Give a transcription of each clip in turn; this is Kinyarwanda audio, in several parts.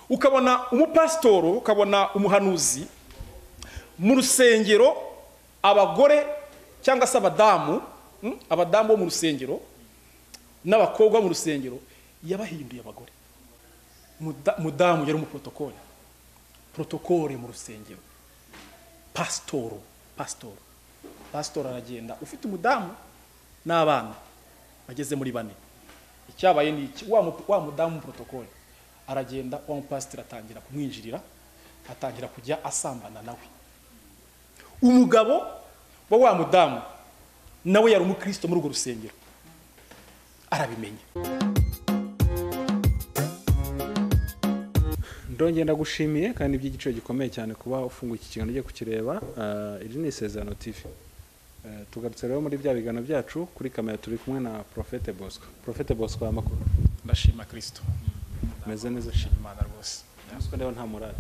ukabona umupasitoro, ukabona umuhanuzi mu rusengero, abagore cyangwa se abadamu bo mu rusengero n'abakobwa mu rusengero yabahinduye abagore. Mudamu yari protokole mu rusengero. Pasitoro aragenda ufite umudamu n'abana bageze muri 4. Icyabaye ni iki? Wa mudamu protokole aragenda, wa mupasiteri atangira kumwinjirira, atangira kujya asambana nawe. Umugabo wa mudamu nawe yari umukristo muri urwo rusengero, arabimenya. Ndongera gushimiye kandi iby'igiciro gikomeye cyane kuba ufunguye iki kiganiro ugiye kukireba. Iri ni Isezerano TV. Tugarutse rero muri bya bigano byacu, kuri kamera turi kumwe na Prophete Bosco. Prophete Bosco, amakuru? Ndashima Kristo. Meze neza, shima Imana rwose. Bosco rero nta morale.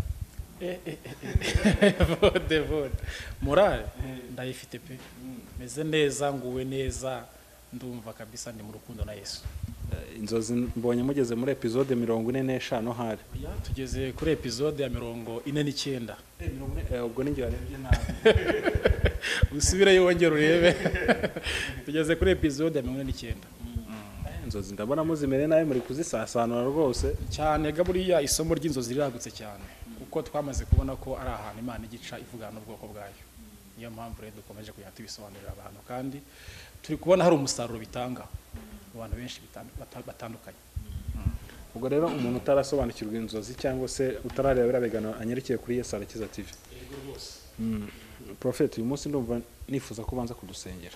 Vode. Morale ndayifite pe. Meze neza, nguwe neza, ndumva kabisa ndi mu rukundo na Yesu. Inzozi mbonye mugeze muri episode 45 hari. Tugeze kuri episode ya 49. Ubwo ninjye warebye nabi. Usubire yongera urebe. Tugeze kuri episode ya 49. Inzozi ndabona muzimere nawe muri kuzisasanura rwose cyane. Gaburiya isomo ry'inzozi riragutse cyane, kuko twamaze kubona ko ari ahantu Imana igica ivugana n'ubwoko bwayo. Niyo mpamvu rero dukomeje kujya tubisobanurira abantu, kandi turi kubona hari umusaruro bitanga abantu benshi batandukanye. Ubwo rero umuntu utarasobanukirwa inzozi cyangwa se utarareba birabegana anyerekeye kuri Yesu Arakiza TV. Prophet, uyu munsi ndumva nifuza kubanza kudusengera.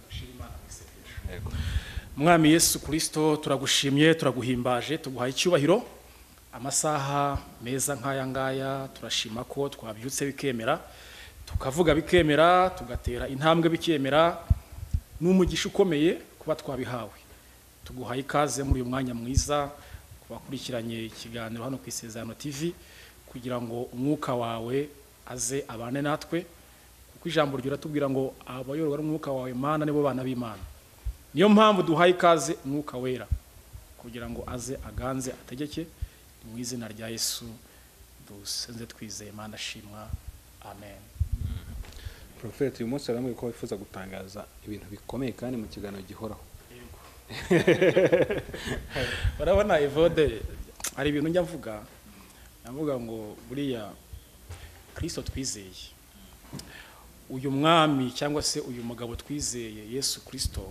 Mwami Yesu Kristo, turagushimye, turaguhimbaje, tuguhaye icyubahiro. Amasaha meza nk'aya ngaya turashima ko twabyutse bikemera, tukavuga bikemera, tugatera intambwe bikemera. N'umugisha ukomeye kuba twabihawe. Tuguhaye ikaze muri uyu mwanya mwiza kubakurikiranye ikiganiro hano ku Isezerano TV, kugira ngo umwuka wawe aze abane natwe, kuko ijambo ry'uratubwira ngo abayoborwa n'umwuka wawe Mana nibo bana b'Imana. Niyo mpamvu duhaye ikaze umwuka wera kugira ngo aze aganze ategeke, mu izina rya Yesu dusenze twizeye, Mana shimwa, amen. Prophet, uyu munsi aramwe ko wifuza gutangaza ibintu bikomeye kandi mu kiganiro gihoraho. Barabona Evode, ari ibintu njya mvuga ngo buriya Kristo twizeye, uyu mwami cyangwa se uyu mugabo twizeye Yesu Kristo,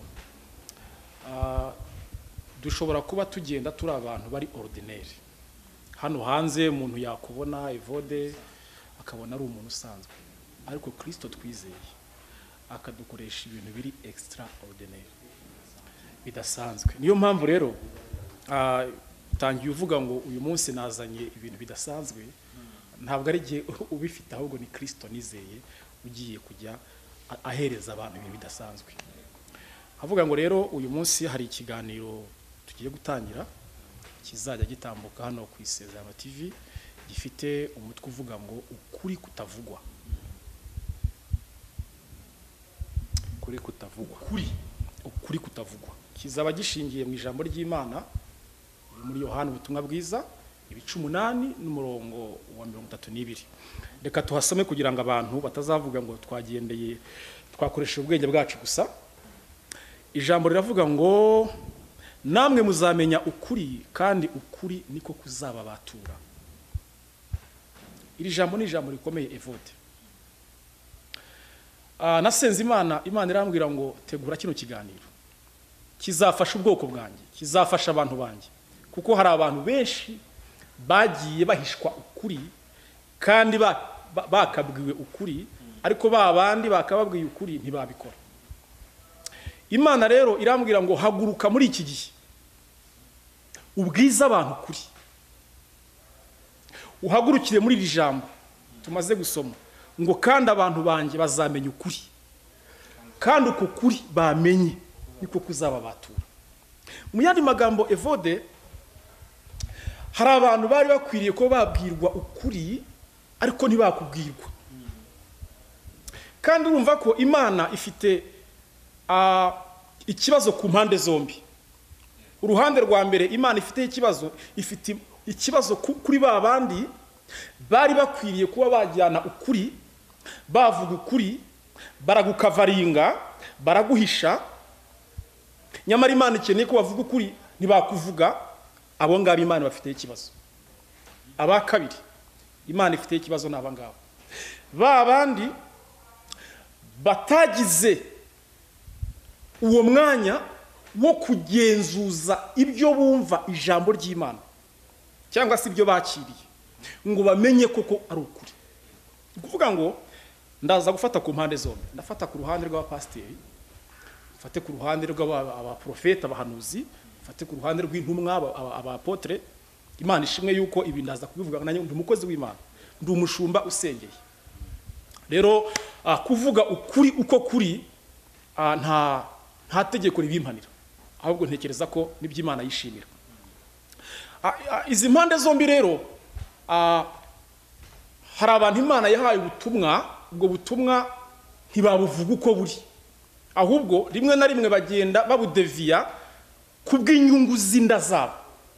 dushobora kuba tugenda turi abantu bari ordinaire hano hanze. Umuntu yakubona Evode akabona ari umuntu usanzwe, ariko Kristo twizeye akadukoresha ibintu biri extraordinaire, bidasanzwe. Niyo mpamvu rero tangiye uvuga ngo uyu munsi nazanye ibintu bidasanzwe, ntabwo ari gihe ubifite, ahubwo ni Kristo nizeye ugiye kujya ahereza abantu ibintu bidasanzwe. Havuga ngo rero uyu munsi hari ikiganiro tugiye gutangira, kizajya gitambuka hano ku Isezerano TV, gifite umutwe uvuga ngo ukuri kutavugwa. Ukuri kutavugwa kizaba gishingiye mu ijambo ry'Imana muri Yohana ubutumwa bwiza 8 n'umurongo wa 32. Reka tuhasome kugira ngo abantu batazavuga ngo twagendeye twakoresha ubwenge bwacu gusa. Ijambo riravuga ngo namwe muzamenya ukuri, kandi ukuri niko kuzababatura. Iri jambo ni ijambo rikomeye Evode. Nasenze Imana irambwira ngo tegura kino kiganiro kizafasha ubwoko bwanjye, kizafasha abantu banjye, kuko hari abantu benshi bagiye bahishwa ukuri kandi bakabwiwe ukuri, ariko babandi bakababwiye ukuri ntibabikora. Imana rero irambwira ngo haguruka muri iki gihe ubwiza abantu ukuri, uhagurukire muri iri jambo tumaze gusoma ngo kandi abantu banjye bazamenya ukuri, kandi uko kuri bamenye niko kuzababatura. Mu yandi magambo Evode, hari abantu bari bakwiriye ko babwirwa ukuri ariko ntibakubwirwa. Kandi urumva ko Imana ifite ikibazo ku mpande zombi. Uruhande rwa mbere Imana ifite ikibazo, ifite ikibazo kuri ba bandi bari bakwiriye kuba bajyana ukuri, bavuga ukuri, baragukavaringa, baraguhisha, nyamara Imana ikeneye ko bavuga ukuri ntibakuvuga. Abo ngabo Imana bafite ikibazo. Aba kabiri Imana ifite ikibazo n'aba ngabo, ba bandi batagize uwo mwanya wo kugenzuza ibyo bumva ijambo ry'Imana cyangwa se ibyo bakiriye ngo bamenye koko ari ukuri. Kuvuga ngo ndaza gufata ku mpande zombi, ndafata ku ruhande rw'abapasiteri, mfate ku ruhande rw'abaprofeta, abahanuzi, mfate ku ruhande rw'intumwa, abapotre. Imana ishimwe yuko ibi ndaza kubivuga nanjye ndi umukozi w'Imana, ndi umushumba usengeye. Rero kuvuga ukuri uko kuri nta tegeko ribimpanira, ahubwo ntekereza ko n'iby'Imana yishimira. Izi mpande zombi rero hari abantu Imana yahaye ubutumwa, ubwo butumwa ntibabuvuga uko buri, ahubwo rimwe na rimwe bagenda babudeviya kubw'inyungu z'inda zabo.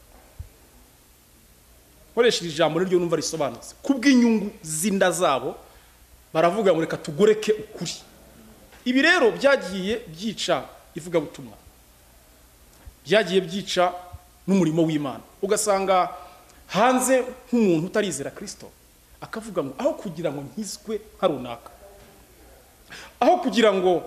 Koresha ijambo ryo numva risobanutse, kubw'inyungu z'inda zabo baravuga ngo reka tugoreke ukuri. Ibi rero byagiye byica ivuga butumwa, byagiye byica n'umurimo w'Imana. Ugasanga hanze nk'umuntu utarizera Kristo akavuga ngo aho kugira ngo nkizwe harunaka, aho kugira ngo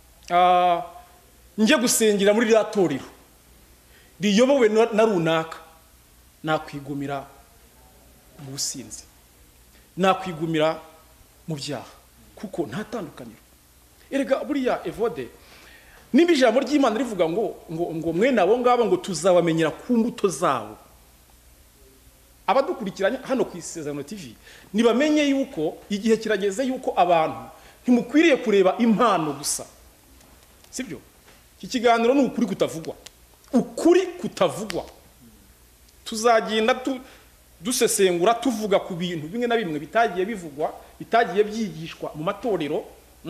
njye gusengera muri rya torero riyobowe na runaka, nakwigumira mu businzi, nakwigumira mu byaha, kuko nta tandukaniro. Erega buriya Evode, nimba ijambo ry'Imana rivuga ngo mwene abo ngabo ngo tuzabamenyera ku mbuto zabo, abadukurikiranye hano ku Isezerano TV nibamenye yuko igihe kirageze yuko abantu ntimukwiriye kureba impano gusa, sibyo? Iki kiganiro ni ukuri kutavugwa, ukuri kutavugwa. Tuzagenda dusesengura tuvuga ku bintu bimwe na bimwe bitagiye bivugwa, bitagiye byigishwa mu matorero,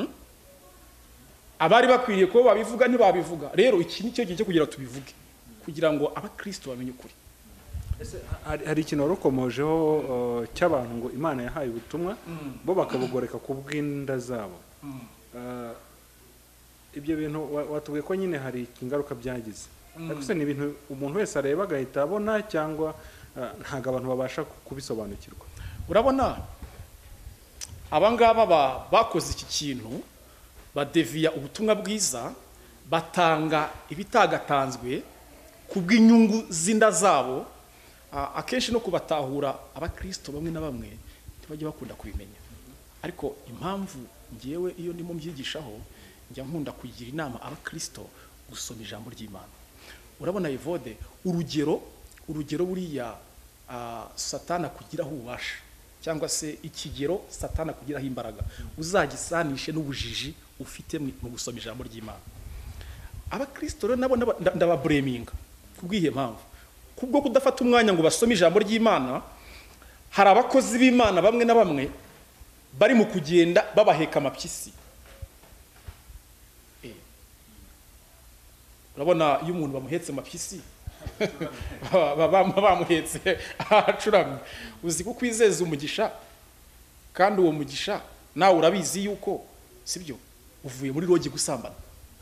abari bakwiriye ko babivuga ntibabivuga. Rero iki ni cyo gihe cyo kugira tubivuge, kugira ngo abakristo bamenye ukuri. Hari ikintu warukomojeho cy'abantu ngo Imana yahaye ubutumwa bo bakabugoreka ku bw'inda zabo. Ibyo bintu watubwiye ko nyine hari ingaruka byagize, ariko se ni ibintu umuntu wese areba agahita abona, cyangwa ntago abantu babasha kubisobanukirwa? Urabona abangaba bakoze iki kintu, badeviya ubutumwa bwiza, batanga ibitagatanzwe ku bw'inyungu z'inda zabo. Akenshi no kubatahura abakristo bamwe na bamwe ntibajye bakunda kubimenya, ariko impamvu ngewe iyo ndimo mbyigishaho njya nkunda kugira inama abakristo gusoma ijambo ry'Imana. Urabona Evode, urugero buriya Satana kugiraho ububasha, cyangwa se ikigero Satana kugiraho imbaraga, uzagisanishe n'ubujiji ufite mu gusoma ijambo ry'Imana. Abakristo rero nabo ndababreminga kubwiye mpamvu, kubwo kudafata umwanya ngo basome ijambo ry'Imana. Hari abakozi b'Imana bamwe na bamwe bari mu kugenda babaheka amapyisi. Urabona iyo umuntu bamuhetse amapyisi bamuhetse acuramye, uzi ko kwizeza umugisha, kandi uwo mugisha nawe urabizi yuko sibyo uvuye muri rogi gusambana.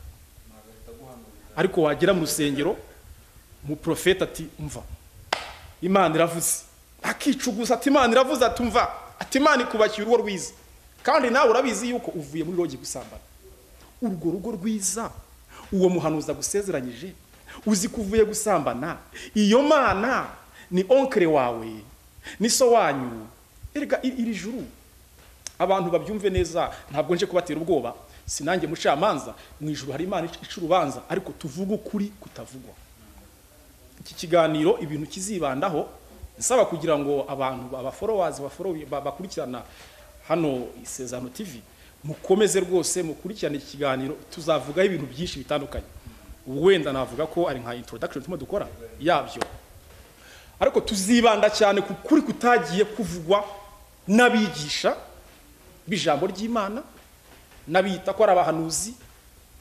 Ariko wagera mu rusengero mu profeta ati umva Imana iravuze, akicuguza ati Imana iravuze, ati umva ati Imana ikubakiye urugo rwiza, kandi nawe urabizi yuko uvuye muri rogi gusambana. Urwo rugo rwiza uwo muhanuza gusezeranyije uzi kuvuye gusambana, iyo Mana ni onkere wawe, ni so wanyu. Erega iri juru abantu babyumve neza, ntabwo nje kubatera ubwoba, sinange mucamanza. Mu ijuru hari Imana ica urubanza, ariko tuvuga ukuri kutavugwa. Iki kiganiro ibintu kizibandaho, nsaba kugira ngo abantu abafollowers bakurikirana hano Isezerano TV mukomeze rwose mukurikirane iki kiganiro. Tuzavugaho ibintu byinshi bitandukanye. Ubu wenda navuga ko ari nka introduction tuma dukora yabyo, ariko tuzibanda cyane ku kuri kutagiye kuvugwa n'abigisha b'ijambo ry'Imana, n'abita ko ari abahanuzi,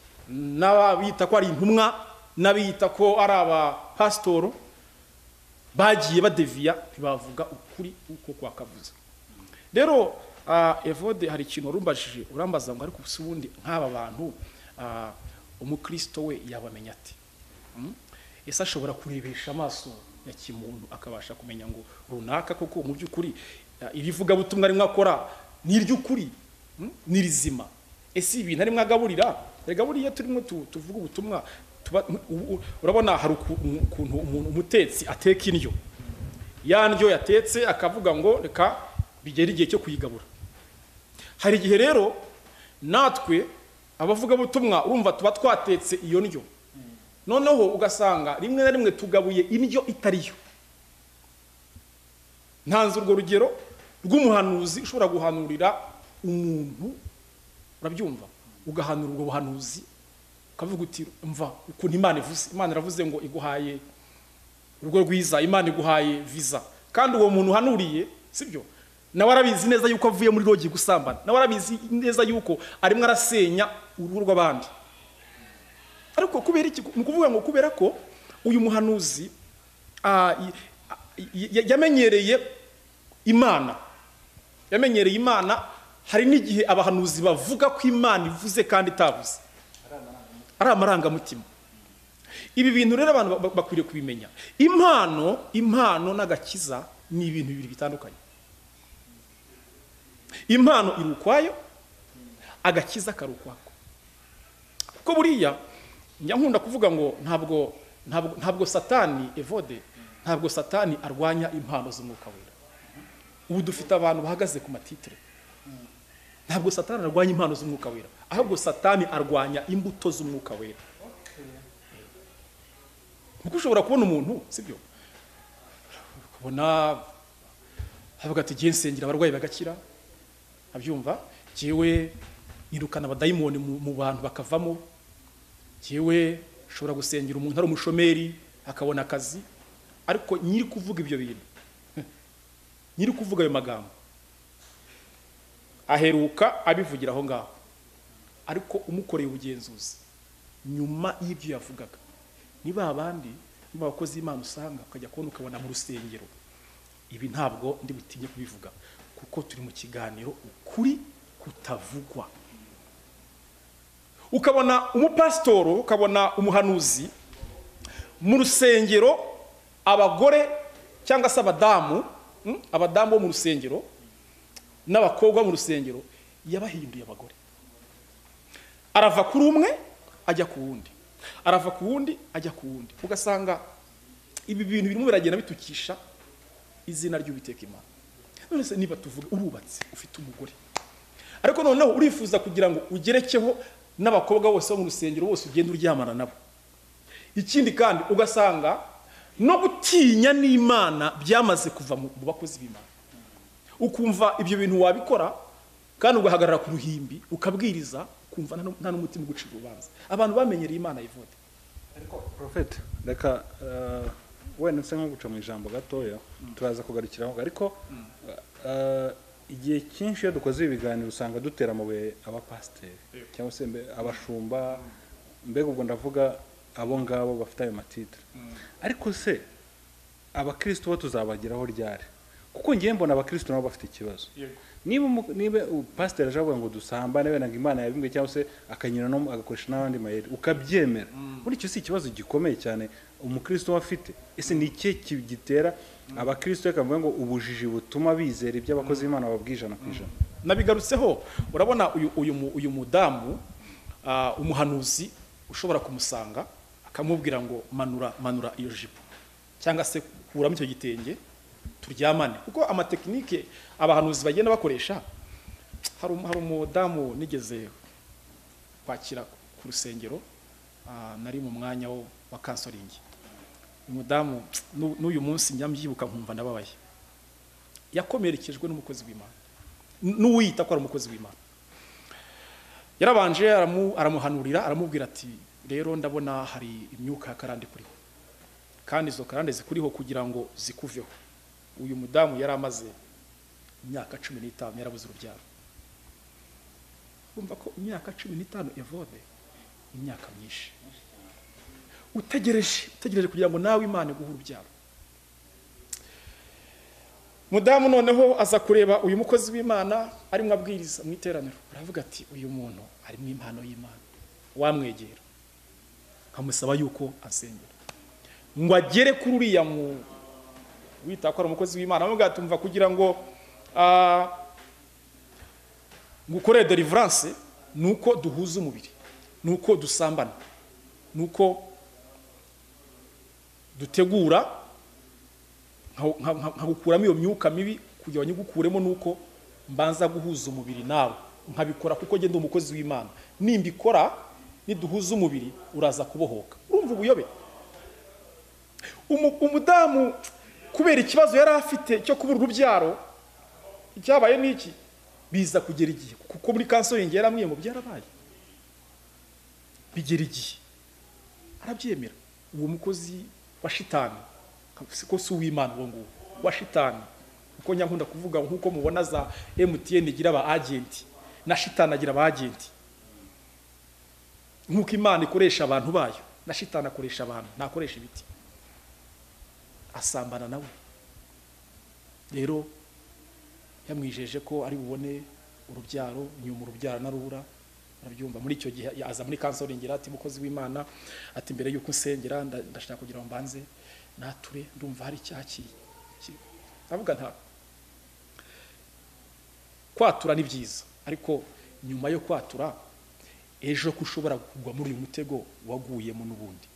n'abita ko ari intumwa, n'abita ko ari abapasitoro. bagiye badeviya ntibavuga ukuri uko kwakavuze. Rero Evode hari ikintu warumbajije urambaza ngo ariko ubundi nk'aba bantu umukristo we yabamenya ati ese ashobora kurebesha amaso ya kimuntu akabasha kumenya ngo runaka koko mu by'ukuri ibivuga butumwa arimo akora ni iry'ukuri ni rizima, ese ibintu arimo agaburira rega buriya turimo tuvuga ubutumwa urabona hari ukuntu umutetsi ateka indyo, ya ndyo yatetse akavuga ngo reka bigera igihe cyo kuyigabura. Hari igihe rero natwe abavuga butumwa urumva tuba twatetse iyo ndyo, noneho ugasanga rimwe na rimwe tugabuye indyo itariyo. Ntanze urwo rugero rw'umuhanuzi ushobora guhanurira umuntu, urabyumva, ugahanura ubwo buhanuzi ukavuga uti mva ukuntu Imana ivuze, Imana iravuze ngo iguhaye urugo rwiza, Imana iguhaye visa, kandi uwo muntu uhanuriye sibyo nawe arabizi neza yuko avuye muri rogi gusambana, nawe arabizi neza yuko arimo arasenya uruhu rw'abandi. Ariko kubera iki? Ni ukuvuga ngo kubera ko uyu muhanuzi yamenyereye Imana, hari n'igihe abahanuzi bavuga ko Imana ivuze kandi itavuze, ari amarangamutima. Ibi bintu rero abantu bakwiriye kubimenya. Impano n'agakiza ni ibintu bibiri bitandukanye. Impano iri ukwayo, agakiza kari ukwako. Kuko buriya njya nkunda kuvuga ngo ntabwo Satani Evode, ntabwo Satani arwanya impano z'umwuka wera. Ubu dufite abantu bahagaze ku matitire. Ntabwo Satani arwanya impano z'umwuka wera, ahubwo Satani arwanya imbuto z'umwuka wera. Kuko ushobora kubona umuntu sibyo ukabona havuga ati giye nsengera abarwayi bagakira, abyumva, jewe nirukana abadayimoni mu bantu bakavamo, jewe ushobora gusengera umuntu ari umushomeri akabona akazi, ariko nyiri kuvuga ibyo bintu, nyiri kuvuga ayo magambo aheruka abivugira aho ngaho, ariko umukoreye ubugenzuzi nyuma y'ibyo yavugaga niba abandi bakozi Imana usanga ukajya kubona ukabona mu rusengero. Ibi ntabwo ndi butinye kubivuga kuko turi mu kiganiro ukuri kutavugwa. Ukabona umupasitoro, ukabona umuhanuzi mu rusengero, abagore cyangwa se abadamu bo mu rusengero n'abakobwa mu rusengero yabahinduye abagore. Arava kuri umwe ajya ku wundi, arava ku wundi ajya ku wundi. Ugasanga ibi bintu birimo biragenda bitukisha izina ry'Uwiteka Imana. None se niba tuvuga urubatse ufite umugore, ariko noneho urifuza kugira ngo ugerekeho n'abakobwa bose bo mu rusengero bose ugenda uryamana nabo, ikindi kandi ugasanga no gutinya n'Imana byamaze kuva mu bakozi b'Imana, ukumva ibyo bintu wabikora kandi ugahagarara ku ruhimbi ukabwiriza, kumva nta n'umutima ugucira urubanza. Abantu bamenyereye Imana Evode. Ariko Prophet reka wenda nse nko guca mu ijambo gatoya turaza kugarukiraho, ariko igihe cyinshi iyo dukoze ibiganiro usanga dutera amabuye abapasiteri cyangwa se abashumba, mbega ubwo ndavuga abo ngabo bafite ayo matitire. Ariko se abakristo bo tuzabageraho ryari? Kuko ngiye mbona abakristo nabo bafite ikibazo. Niba pasiteri aje avuga ngo dusambane wenda ngo Imana yabimbwe cyangwa se akanyura no agakoresha n'abandi mayeri ukabyemera, muri icyo si ikibazo gikomeye cyane umukristo afite. Ese ni iki gitera abakristo bakavuga ngo ubujiji butuma bizera ibyo abakozi b'Imana babwijana ku ijana? Nabigarutseho, urabona uyu mudamu umuhanuzi ushobora kumusanga akamubwira ngo manura iyo jipo cyangwa se kuramo icyo gitenge turyamane. Kuko amatekinike abahanuzi bagenda bakoresha, hari umudamu nigeze kwakira ku rusengero, nari mu mwanya wa kansoringi. Umudamu n'uyu munsi nyambyibuka nkumva ndababaye, yakomerekejwe n'umukozi w'Imana, n'uwita ko ari umukozi w'Imana. Yarabanje aramuhanurira, aramubwira ati rero ndabona hari imyuka ya karande kuriho, kandi izo karande zikuriho kugira ngo zikuveho. Uyu mudamu yari amaze imyaka 15 yarabuze urubyaro. Kumva ko imyaka 15 Evode imyaka myinshi utegereje kugira ngo nawe Imana iguhe urubyaro. mudamu noneho aza kureba uyu mukozi w'Imana arimo abwiriza mu iteraniro, aravuga ati uyu muntu ari mu impano y'Imana, wamwegera nkamusaba yuko asengera ngo agere kuri uriya mu wita ko ari umukozi w'Imana, avuga ati umva kugira ngo gukora deliverance nuko duhuza umubiri, nuko dusambana, nuko dutegura nkagukuramo iyo myuka mibi kugira ngo nyigukuremo, nuko mbanza guhuza umubiri nawe nkabikora kuko genda umukozi w'Imana, nimbikora niduhuza umubiri uraza kubohoka. Urumva ubuyobe? Umudamu kubera ikibazo yari afite cyo kubura urubyaro, icyabaye niki biza kugera igihe, kuko muri counseling yaramwiye ngo byarabaye, bigera igihe arabyemera. Uwo mukozi wa shitani ko si uw'Imana uwo nguwo wa shitani, kuko nyankunda kuvuga nkuko mubona za MTN igira aba agent na shitani agira aba agent, nkuko Imana ikoresha abantu bayo na shitani akoresha abantu, nakoresha ibiti, asambana nawe. Rero yamwijeje ko ari bubone urubyaro, nyuma urubyaro narubura, arabyumva. Muri icyo gihe aza muri counseling ati mukozi w'Imana, ati mbere yuko nsengera ndashaka kugira ngo mbanze nature, ndumva hari icyaki. Avuga nta kwatura ni byiza, ariko nyuma yo kwatura ejo kushobora kugwa muri uyu mutego waguyemo n'ubundi.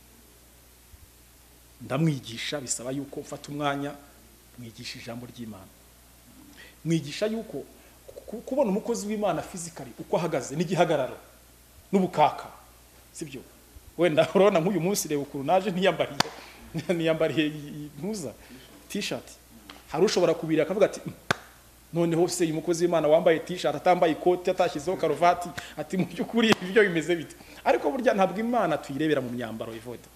Ndamwigisha, bisaba yuko mfata umwanya mwigisha ijambo ry'Imana, mwigisha yuko kubona umukozi w'Imana physically uko ahagaze n'igihagararo n'ubukaka sibyo. Wenda urabona nk'uyu munsi reba ukuntu naje niyambariye ntuza t-shirt, hari ushobora kubira akavuga ati noneho se uyu mukozi w'Imana wambaye t-shirt atambaye ikoti atashyizeho karuvati, ati mu by'ukuri ibyo bimeze bite? Ariko burya ntabwo Imana tuyirebera mu myambaro ivode,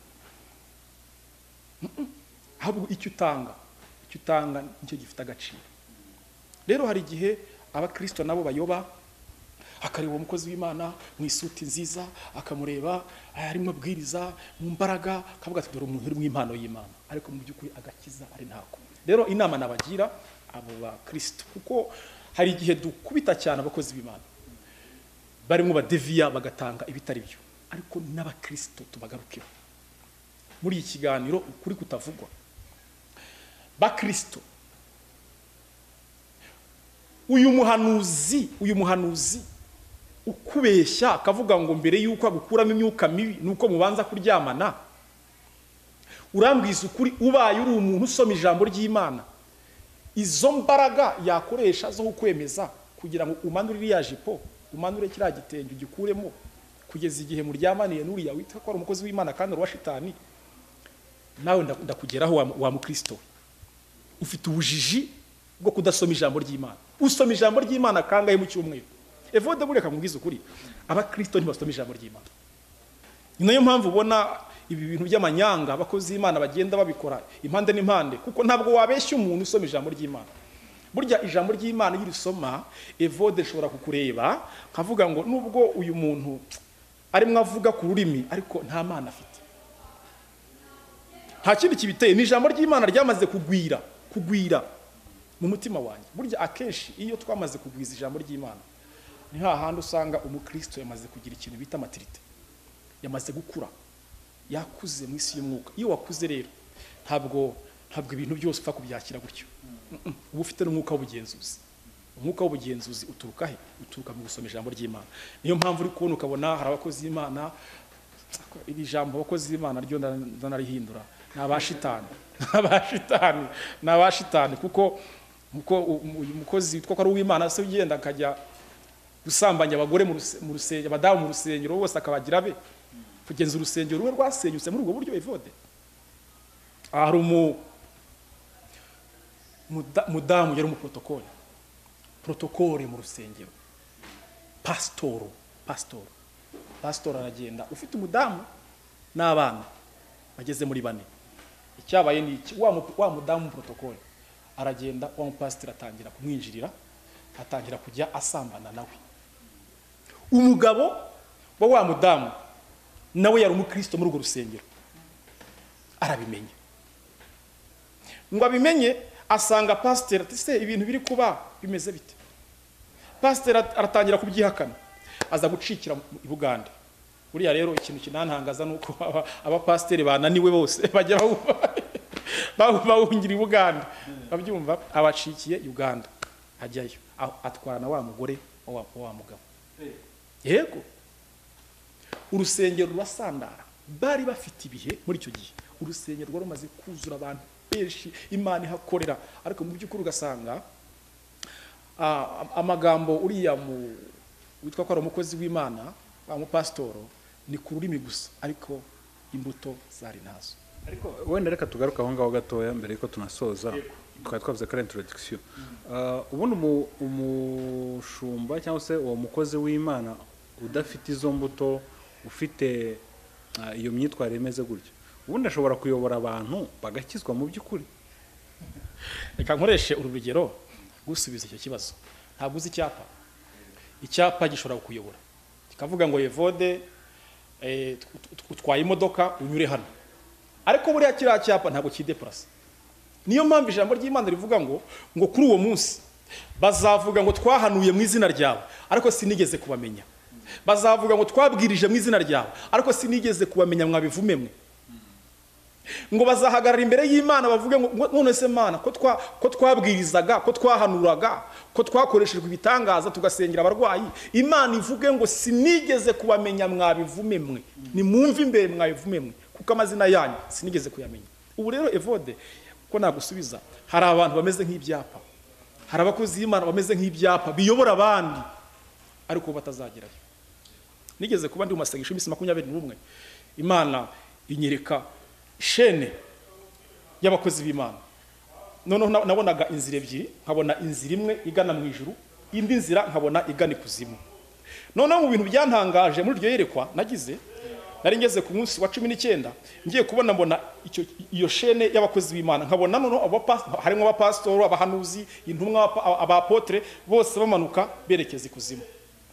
ahubwo icyo utanga nicyo gifite agaciro. Rero hari igihe abakristo nabo bayoba, akareba umukozi w'Imana mu isuti nziza, akamureba arimo abwiriza mu mbaraga, akavuga ati dore umuntu uri mu impano y'Imana, ariko mu by'ukuri agakiza ari ntako. Rero inama nabagira abo bakristo, kuko hari igihe dukubita cyane abakozi b'Imana barimo badeviya bagatanga ibitari byo, ariko n'abakristo tubagarukeho muri iki kiganiro ukuri kutavugwa. Bakristo, uyu muhanuzi ukubeshya akavuga ngo mbere yuko agukuramo imyuka mibi nuko mubanza kuryamana, urambwiza ukuri ubaye uri umuntu usoma ijambo ry'Imana, izo mbaraga yakoresha zo kukwemeza kugira ngo umanure iriya jipo, umanure kiriya gitenge ugikuremo, kugeza igihe muryamaniye n'uriya witwa ko ari umukozi w'Imana kandi ari wa shitani, nawe ndakugeraho wa mukristo ufite ubujiji bwo kudasoma ijambo ry'Imana. Usoma ijambo ry'Imana kangahe mu cyumweru? Evode bureka mubwiza ukuri, abakristo ntibasoma ijambo ry'Imana. Ni nayo mpamvu ubona ibi bintu by'amanyanga abakozi b'Imana bagenda babikora impande n'impande, kuko ntabwo wabeshya umuntu usoma ijambo ry'Imana. Burya ijambo ry'Imana iyo urisoma, Evode nshobora kukureba nkavuga ngo nubwo uyu muntu arimo avuga ku rurimi ariko nta Mana afite, nta kindi kibiteye, ni ijambo ry'Imana ryamaze kugwira mu mutima wanjye. Burya akenshi iyo twamaze kugwiza ijambo ry'Imana, ni hahandi usanga umukristo yamaze kugira ikintu bita maturite, yamaze gukura, yakuze mu isi y'umwuka. Iyo wakuze rero ntabwo ibintu byose upfa kubyakira gutyo, uba ufite n'umwuka w'ubugenzuzi. Umwuka w'ubugenzuzi uturuka he? Uturuka mu gusoma ijambo ry'Imana. Niyo mpamvu uri kubona ukabona hari abakozi b'Imana, iri jambo abakozi b'Imana ryo ndanarihindura, ni abashitani, kuko uyu mukozi witwa ko ari uw'Imana se ugenda akajya gusambanya abagore mu rusengero, abadamu mu rusengero bose akabagira be, kugenza urusengero rumwe rwasenyutse muri ubwo buryo. Evode, hari mudamu yari protokole mu rusengero, pastor aragenda ufite umudamu n'abana bageze muri 4. Icyabaye ni iki? Wa mudamu protokole aragenda, wa mupastor atangira kumwinjirira, atangira kujya asambana nawe. Umugabo wa mudamu nawe yari umukristo muri urwo rusengero, arabimenye. Ngo abimenye asanga pasiteri ati se ibintu biri kuba bimeze bite. Pasiteri aratangira kubyihakana, aza gucikira i Bugande. Buriya rero ikintu kinantangaza nuko abapasiteri bananiwe bose bajya bahungira i Bugande, babyumva, abacikiye Uganda, ajyayo atwarana wa mugore wa mugabo. Yego, urusengero rurasandara, bari bafite ibihe muri icyo gihe, urusengero rwari rumaze kuzura abantu benshi, Imana ihakorera, ariko mu by'ukuri ugasanga amagambo uriya witwa ko ari umukozi w'Imana, umupasitoro, ni ku rurimi gusa, ariko imbuto zari nazo. Ariko wenda reka tugaruka aho ngaho gatoya mbere yuko tunasoza. Twari twavuze ko ari introduction. Ubundi umushumba cyangwa se uwo mukozi w'Imana udafite izo mbuto, ufite iyo myitwarire imeze gutyo, ubundi ashobora kuyobora abantu bagakizwa mu by'ukuri. Reka nkoreshe urugero gusubiza icyo kibazo. Ntabwo uzi icyapa gishobora kukuyobora kikavuga ngo Evode utwaye imodoka unyure hano, ariko buriya kiriya cyapa ntabwo kideplasa. Niyo mpamvu ijambo ry'Imana rivuga ngo kuri uwo munsi bazavuga ngo twahanuye mu izina ryawe, ariko sinigeze kubamenya. Bazavuga ngo twabwirije mu izina ryawe, ariko sinigeze kubamenya, mwabivume mwe. Ngo bazahagarara imbere y'Imana bavuge ngo none se Mana ko twabwirizaga, ko twahanuraga, ko twakoreshejwe ibitangaza tugasengera abarwayi, Imana ivuge ngo sinigeze kubamenya, mwabivume mwe. Nimwumve imbere mwabivume mwe, kuko amazina yanyu sinigeze kuyamenya. Ubu rero Evode ko nagusubiza, hari abantu bameze nk'ibyapa, hari abakozi b'Imana bameze nk'ibyapa biyobora abandi ariko batazagerayo. Nigeze kuba ndi mu masengesho y'imisi 21, Imana inyereka shene y'abakozi b'Imana. Noneho nabonaga inzira ebyiri, nkabona inzira imwe igana mu ijuru, indi nzira nkabona igana ikuzimu. Noneho mu bintu byantangaje muri iryo yerekwa nagize, nari ngeze ku munsi wa 19, ngiye kubona mbona iyo shene y'abakozi b'Imana, nkabona noneho harimo abapasitoro, abahanuzi, intumwa, abapotre, bose bamanuka berekeza ikuzimu.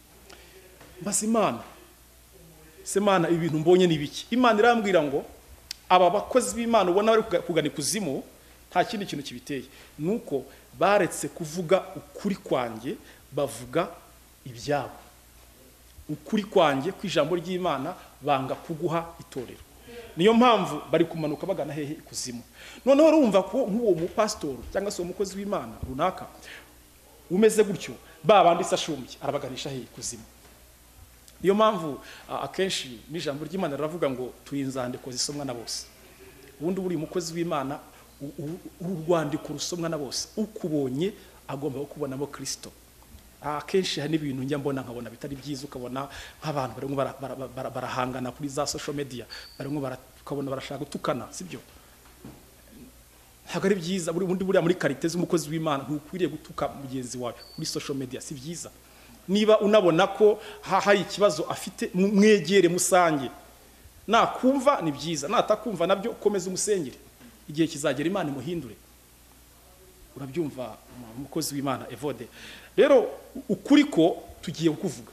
Mbase Imana, se Mana, ibintu mbonye ni biki? Imana irambwira ngo aba bakozi b'Imana ubona bari kugana ikuzimu, nta kindi kintu kibiteye, nuko baretse kuvuga ukuri kwanjye, bavuga ibyabo. Ukuri kwanjye kw'ijambo ry'Imana banga kuguha itorero. Niyo mpamvu bari kumanuka bagana hehe? Ikuzimu. Noneho urumva ko nk'uwo mupasitoro cyangwa se umukozi w'Imana runaka umeze gutyo, babandi sashumbye arabaganisha hehe? Ikuzimu. Niyo mpamvu akenshi n'ijambo ry'Imana riravuga ngo tuyinzandiko zisomwa na bose. Ubundi buri umukozi w'Imana urwandiko rusomwa na bose, ukubonye agomba kubonamo Kristo. Akenshi hari n'ibintu njya mbona nkabona bitari byiza, ukabona nk'abantu barimo barahangana kuri za social media, barimo ukabona barashaka gutukana, sibyo? Ntabwo ari byiza. Bundi buriya muri karite z'umukozi w'Imana ntukwiriye gutuka mugenzi wawe kuri social media, si byiza. Niba unabona ko hari ikibazo afite, mwegere musange. Nakumva ni byiza, natakumva nabyo komeza umusengere, igihe kizagera Imana imuhindure. Urabyumva umukozi w'Imana Evode? Rero ukuri ko tugiye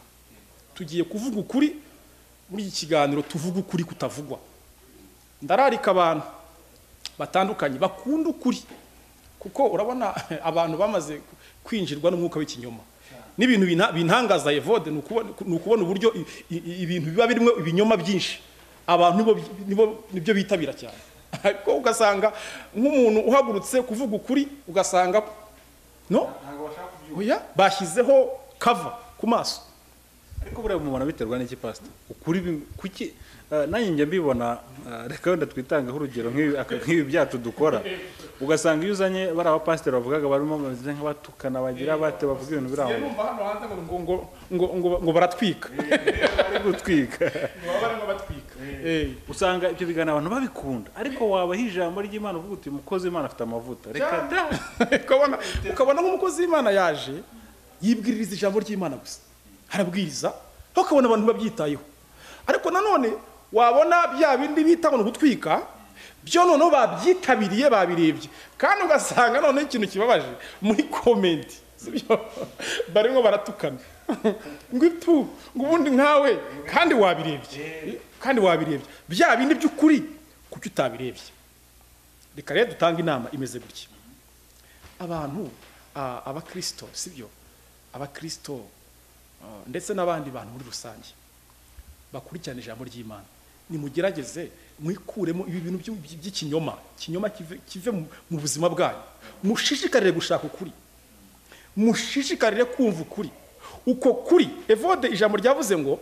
kuvuga ukuri muri iki kiganiro, tuvuga ukuri kutavugwa. Ndararika abantu batandukanye bakunda ukuri, kuko urabona abantu bamaze kwinjirwa n'umwuka w'ikinyoma. N'ibintu bintangaza Evode ni ukubona uburyo ibintu biba birimo ibinyoma byinshi, abantu nibyo bitabira cyane. Ariko ugasanga nk'umuntu uhagurutse kuvuga ukuri, ugasanga no oya bashyizeho cover ku maso. Ariko buriya umuntu biterwa n'iki pastor? Ukuri kuki nanjye njye mbibona, reka wenda twitangaho urugero nk'ibi byacu dukora, ugasanga iyo uzanye bari abapasiteri bavugaga barimo bameze nk'abatukana, bagira bate, bavuga ibintu biraho. Numva hano hanze ngo baratwika. Bari gutwika. Bari batwika. Usanga ibyo bigana abantu babikunda, ariko wabaha ijambo ry'Imana uvuga uti umukozi w'Imana afite amavuta, reka da. Ukabona nk'umukozi w'Imana yaje yibwiririza ijambo ry'Imana gusa, harabwiriza, ukabona abantu babyitayeho. Ariko nanone wabona bya bindi bita ngo gutwika, byo noneho babyitabiriye, babirebye, kandi ugasanga none ikintu kibabaje muri comment, sibyo? Barimo baratukana ngo ubundi nkawe kandi wabirebye bya bindi by'ukuri kuki utabirebye. Reka rero dutanga inama imeze gutya. abantu abakristo sibyo abakristo ndetse n'abandi bantu muri rusange bakurikirana ijambo ry'Imana nimugerageze mwikuremo ibi bintu by'ikinyoma kive mu buzima bwanyu mushishikarire gushaka ukuri mushishikarire kumva ukuri uko kuri Evode ijambo ryavuze ngo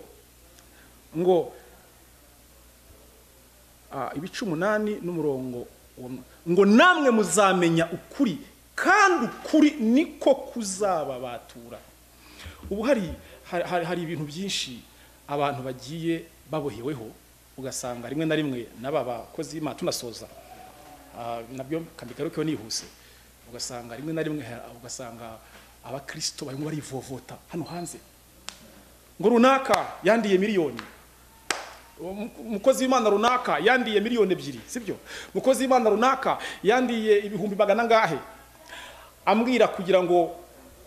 ibice 8 n'umurongo ngo namwe muzamenya ukuri kandi ukuri niko kuzababatura. Ubu hari ibintu byinshi abantu bagiye baboheweho ugasanga rimwe na rimwe n'aba bakozi b'Imana tunasoza nabyo kambigarukeho nihuse ugasanga rimwe na rimwe ugasanga abakristo barimo barivovota hano hanze ngo runaka yandiye miliyoni, umukozi w'Imana runaka yandiye miliyoni 2 sibyo, umukozi w'Imana runaka yandiye ibihumbi magana ngahe, ambwira kugira ngo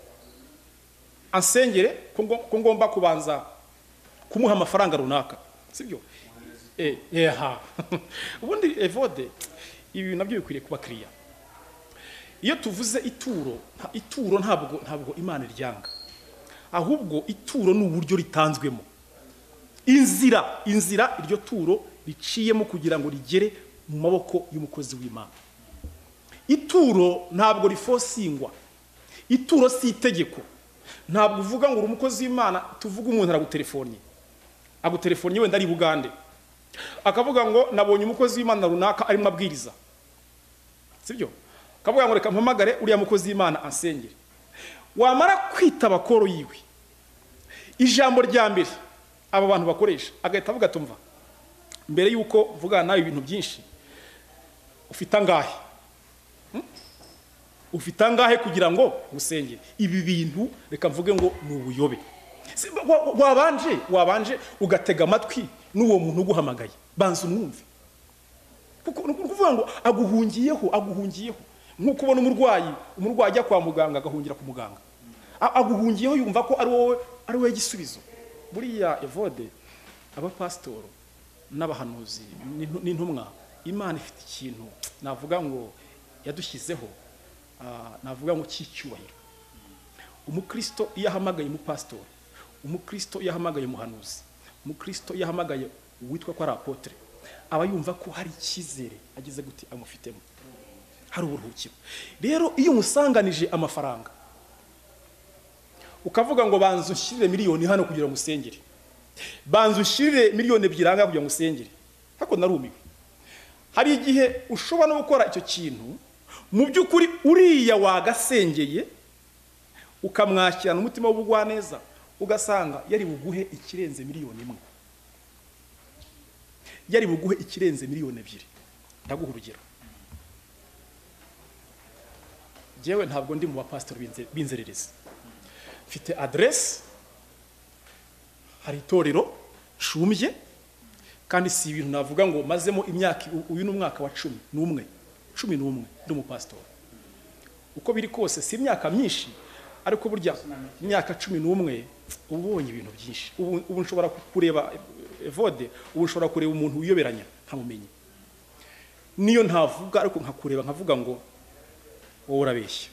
ansengere ko ngomba kubanza kumuha amafaranga runaka sibyo. Ubundi Evode ibi nabyo bikwiriye kuba clear. Iyo tuvuze ituro ntabwo Imana iryanga, ahubwo ituro ni uburyo ritanzwemo, inzira iryo turo riciyemo kugira ngo rigere mu maboko y'umukozi w'Imana. Ituro ntabwo rifosingwa, ituro si itegeko. Ntabwo uvuga ngo uri umukozi w'Imana tuvuga umuntu agutelefoniye wenda ari Bugande akavuga ngo nabonye umukozi w'Imana runaka ari mabwiriza sibyo, akavuga ngo reka mpamagare uriya mukozi w'Imana ansengere. Wamara kwitaba koro yiwe ijambo rya mbere aba bantu bakoresha agahita avuga tumva mbere yuko mvuga nawe ibintu byinshi ufite angahe kugira ngo usengere ibi bintu, reka mvuge ngo ni ubuyobe. Wabanje ugatega amatwi n'uwo muntu uguhamagaye banza umwumve, kuvuga ngo aguhungiyeho nk'uko ubona umurwayi ajya kwa muganga agahungira ku muganga, aguhungiyeho yumva ko ari wowe gisubizo. Buriya Evode abapasitoro n'abahanuzi n'intumwa Imana ifite ikintu navuga ngo yadushyizeho, navuga ngo cy'icyubahiro. Umukristo iyo ahamagaye umupasitoro, umukristo iyo ahamagaye umuhanuzi, umukristo iyo ahamagaye uwitwa ko ari apotre, aba yumva ko hari icyizere ageze guti amufitemo, hari uburuhukiro. Rero iyo umusanganije amafaranga ukavuga ngo banza ushirire miliyoni hano kugira ngo usengere, banza ushirire miliyoni 2 hanga kugira ngo usengere, hako narumiwe. Hari igihe ushobora no gukora icyo kintu mu by'ukuri uriya wagasengeye ukamwakirana umutima w'ubugwaneza, ugasanga yari buguhe ikirenze miliyoni 1, yari buguhe ikirenze miliyoni 2. Ndaguha urugero. Jewe ntabwo ndi mu bapastor binzerereza, mfite adresse, hari itorero shumye, kandi si ibintu navuga ngo mazemo imyaka, uyu n'umwaka wa 11 ndi umupastor. Uko biri kose si imyaka myinshi, ariko burya imyaka 11 ubonye ibintu byinshi. Ubu nshobora kureba Evode, ubu nshobora kureba umuntu wiyoberanya ntamumenye, niyo ntavuga ariko nkakureba nkavuga ngo wowe urabeshya.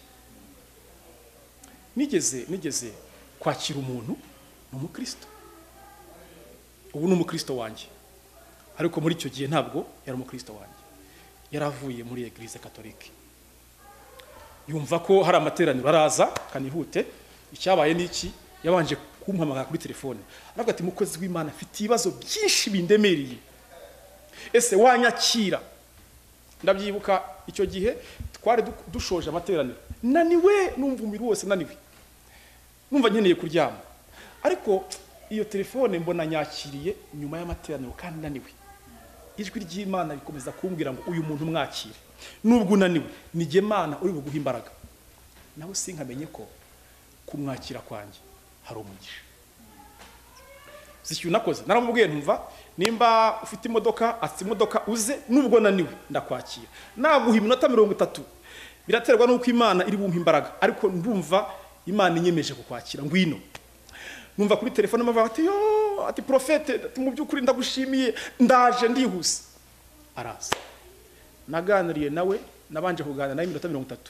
Nigeze kwakira umuntu n'umukristo, ubu n'umukristo wanjye, ariko muri icyo gihe ntabwo yari umukristo wanjye, yaravuye muri Eglise Catholique. Yumva ko hari amateraniro araza kanihute, icyabaye niki yabanje kumpamagara kuri telefone, aravuga ati mukozi w'Imana afite ibibazo byinshi bindemereye, ese wanyakira? Ndabyibuka icyo gihe twari dushoje amateraniro, naniwe, numva umubiri wose naniwe, numva nkeneye kuryama, ariko iyo telefone mbona nyakiriye nyuma y'amateraniro kandi naniwe. Ijwi ry'Imana rikomeza kumbwira ngo uyu muntu mwakire, nubwo unaniwe nige Imana uri buguha imbaraga. Nawe sinkamenye ko kumwakira kwanjye hari umugisha. Zishyuye nakoze, naramubwiye ntumva nimba ufite imodoka, ati imodoka uze nubwo naniwe ndakwakira, naguha iminota 30, biraterwa nuko Imana iri bumpa imbaraga, ariko ndumva Imana inyemeje kukwakira, ngwino. Numva kuri telefone mavuga ati profete, mu by'ukuri ndagushimiye, ndaje ndihuse. Araza, naganiriye nawe, nabanje kuganira nawe iminota 30,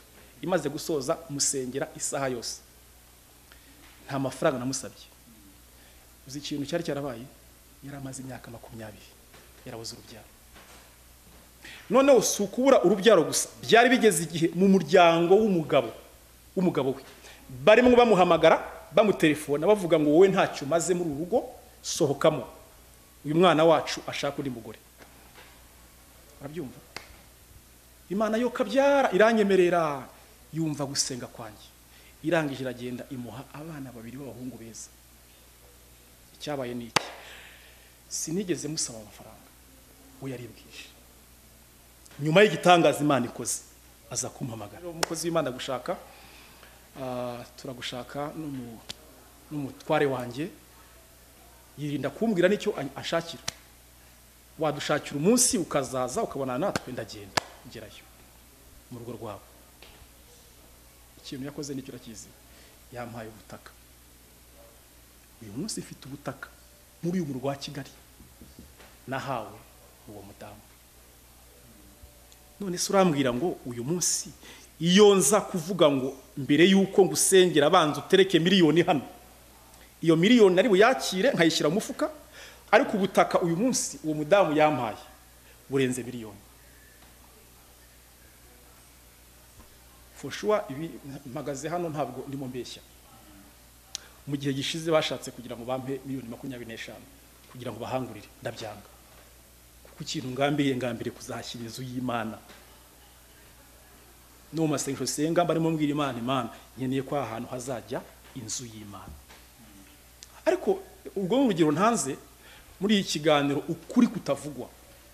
imaze gusoza musengera isaha yose, nta mafaranga namusabye. Uzi ikintu cyari cyarabaye, yari amaze imyaka 20 yarabuze urubyaro. Noneho si ukubura urubyaro gusa, byari bigeze igihe mu muryango w'umugabo we barimo bamuhamagara bamutelefona bavuga ngo wowe ntacyo maze muri urugo, sohokamo, uyu mwana wacu ashaka undi mugore. Arabyumva. Imana yo kabyara iranyemerera, yumva gusenga kwanjye, irangije iragenda imuha abana 2 b'abahungu beza. Icyabaye ni iki? Sinigeze musaba amafaranga, we yaribwije. Nyuma y'igitangaza Imana ikoze, aza kumpamagara. Umukozi w'Imana gushaka, turagushaka n'umutware wanjye, yirinda kumbwira n'icyo ashakira. Wadushakira umunsi ukazaza ukabona natwe, ndagenda ngerayo mu rugo rwabo. Ikintu yakoze n'icyo urakizi, yampaye ubutaka. Uyu munsi ifite ubutaka muri uyu murwa wa Kigali nahawe uwo mudamu. None se urambwira ngo uyu munsi iyo nza kuvuga ngo mbere yuko ngusengera abanza utereke miliyoni hano, iyo miliyoni ari buyakire nkayishyira mu mufuka, ariko ubutaka uyu munsi uwo mudamu yampaye burenze miliyoni. For sure ibi mpagaze hano ntabwo ndimo mbeshya. Mu gihe gishize bashatse kugira ngo bampe miliyoni 25 kugira ngo bahangurire, ndabyanga. Kuko ikintu ngambire kuzashyira inzu y'Imana. No masengesho senga barimo mbwira Imana, nkeneye ko ahantu hazajya inzu y'Imana. Ariko ubwo urugero ntanze muri iki kiganiro, ukuri kutavugwa.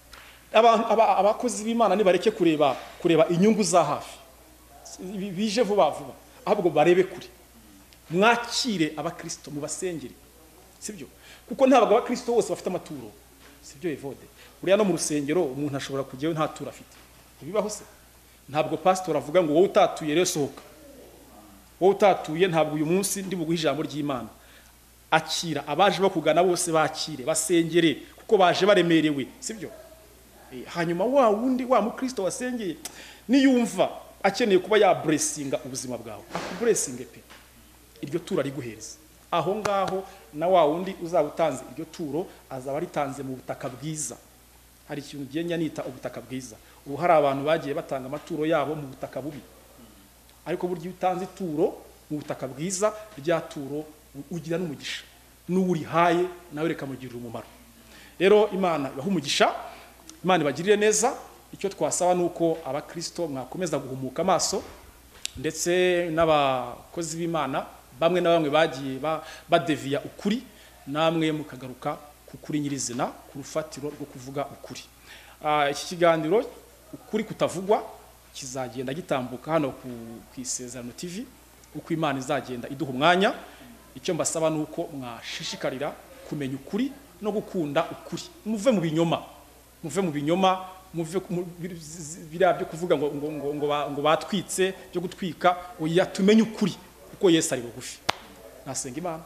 Abakozi b'Imana nibareke kureba inyungu za hafi, bije vuba, ahubwo barebe kure. Mwakire abakristo mu basengeri, sibyo? Kuko ntabwo abakristo bose bafite amaturo, sibyo Evode? Uriya no mu rusengero umuntu ashobora kujyayo nta turo afite. Ibibaho se? Ntabwo pastor avuga ngo wowe utatuye rero sohoka, wowe utatuye ntabwo uyu munsi ndi buguha ijambo ry'Imana. Akira abaje bakugana bose, bakire basengere, kuko baje baremerewe, sibyo? Hanyuma wa wundi wa mukristo wasengeye niyumva akeneye kuba ya blessinga ubuzima bwawe, akublessinge pe, iryo turo riguhereza aho ngaho. Na wa wundi uzabutanze iryo turo azaba ritanze mu butaka bwiza. Hari ikintu genya nita ubutaka bwiza. Ubu hari abantu bagiye batanga amaturo yabo mu butaka bubi, ariko buryo utanze ituro mu butaka bwiza, rya turo ugira n'umugisha, n'uri haye nawe reka mugirira umumaro. Rero Imana ibaha umugisha, Imana ibagirire neza. Icyo twasaba nuko abakristo mwakomeza guhumuka amaso, ndetse n'abakozi b'Imana bamwe na bamwe bagiye badeviya ukuri, namwe mukagaruka ku kuri nyirizina, ku rufatiro rwo kuvuga ukuri. Iki kiganiro ukuri kutavugwa kizagenda gitambuka hano ku Isezerano TV, uko Imana izagenda iduha umwanya. Icyo mbasaba nuko mwashishikarira kumenya ukuri no gukunda ukuri. Muve mu binyoma, muve biriya byo kuvuga ngo batwitse, byo gutwika. Oya, tumenye ukuri kuko Yesu ari bugufi. Nasenga Imana.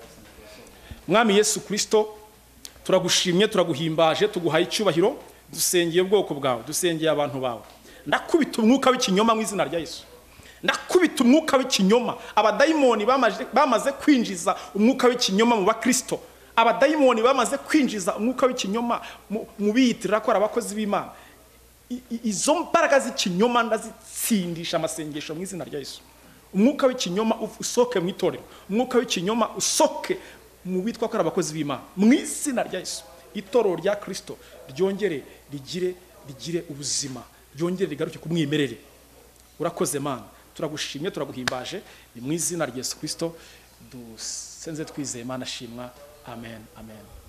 Mwami Yesu Kristo, turagushimye, turaguhimbaje, tuguhaye icyubahiro. Dusengeye ubwoko bwawe, dusengeye abantu bawe. Ndakubita umwuka w'ikinyoma mu izina rya Yesu. Ndakubita umwuka w'ikinyoma. Abadayimoni bamaze kwinjiza umwuka w'ikinyoma mu bakristo. Abadayimoni bamaze kwinjiza umwuka w'ikinyoma mu biyitirira ko ari abakozi b'Imana. Izo mbaraga z'ikinyoma ndazitsindisha amasengesho mu izina rya Yesu. Umwuka w'ikinyoma usoke mu itorero. Umwuka w'ikinyoma usoke mu bitwa ko ari abakozi b'Imana mu izina rya Yesu. Itorero rya Kristo ryongere rigire ubuzima, ryongere rigaruke ku mwimerere. Urakoze Mana, turagushimye, turaguhimbaje, ni mu izina rya Yesu Kristo dusenze twizeye. Mana shimwa. Amen, amen.